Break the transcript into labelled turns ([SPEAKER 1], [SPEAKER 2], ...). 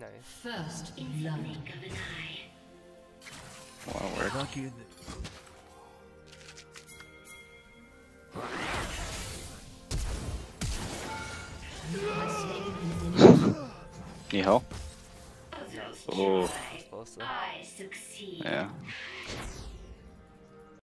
[SPEAKER 1] Nice.
[SPEAKER 2] First blood.
[SPEAKER 3] Wanna work?
[SPEAKER 4] Lucky
[SPEAKER 3] Need help? Oh,
[SPEAKER 1] Supposed to.
[SPEAKER 3] yeah.